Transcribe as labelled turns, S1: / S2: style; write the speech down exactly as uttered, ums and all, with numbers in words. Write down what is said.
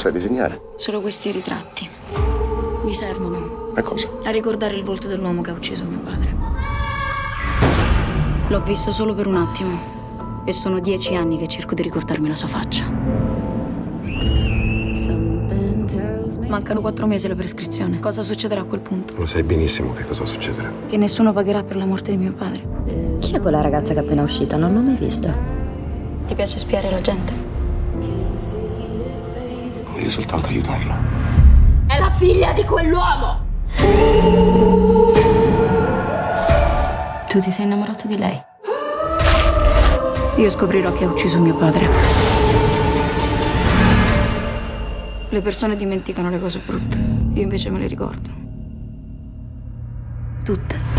S1: Sai disegnare?
S2: Solo questi ritratti. Mi servono.
S1: A cosa?
S2: A ricordare il volto dell'uomo che ha ucciso mio padre. L'ho visto solo per un attimo. E sono dieci anni che cerco di ricordarmi la sua faccia. Mancano quattro mesi alla prescrizione. Cosa succederà a quel punto?
S1: Lo sai benissimo che cosa succederà.
S2: Che nessuno pagherà per la morte di mio padre.
S3: Chi è quella ragazza che è appena uscita? Non l'ho mai vista.
S2: Ti piace spiare la gente?
S1: Voglio soltanto aiutarla.
S3: È la figlia di quell'uomo!
S2: Tu ti sei innamorato di lei? Io scoprirò chi ha ucciso mio padre. Le persone dimenticano le cose brutte. Io invece me le ricordo. Tutte.